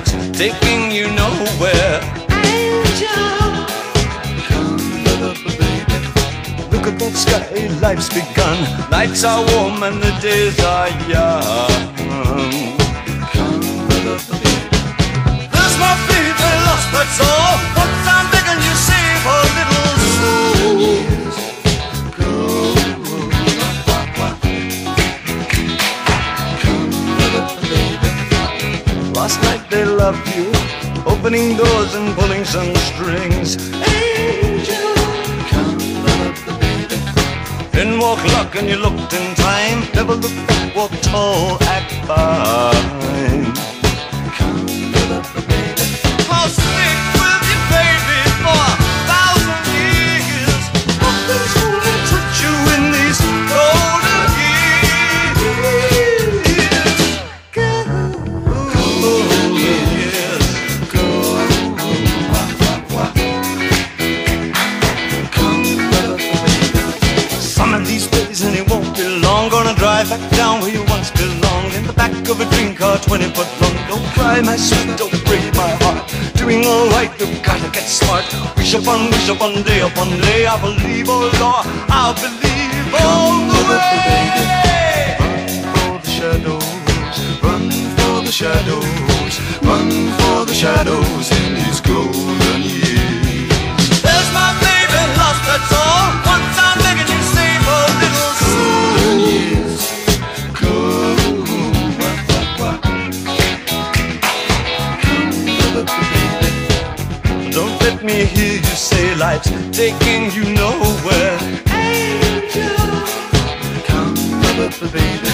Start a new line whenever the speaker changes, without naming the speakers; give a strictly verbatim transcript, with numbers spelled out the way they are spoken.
life's taking you nowhere.
Angel, come love, baby.
Look at that sky, life's begun. Nights are warm and the days are young.
Come love, baby.
There's my baby lost, that's all. Once I'm begging you, save her little soul.
Years go. Come love, baby.
Last night they loved you, opening doors and pulling some strings.
Angel, come love, baby.
In walked luck and you looked in time. Never look back, walk tall, act fine.
Come love, baby.
I'll stick with you, baby, for a thousand years. Nothing's gonna touch you in these golden years. Golden years.
Go. Come love, baby.
Some of these days and it won't be long. Gonna drive back down where you once belonged. In the back of a dream car, twenty foot long. Don't cry, my sweet, don't break my heart. Doing alright, you've gotta get smart. Wish upon, wish upon, day upon day. I believe, oh Lord, I believe all the way.
Run for the shadows, run for the shadows, run for the shadows in these golden years.
There's my baby lost, that's all. Once I'm begging you, save her little soul.
Golden years go. Come love, baby.
Don't let me hear you say life's taking you nowhere.
Angel, come love, baby.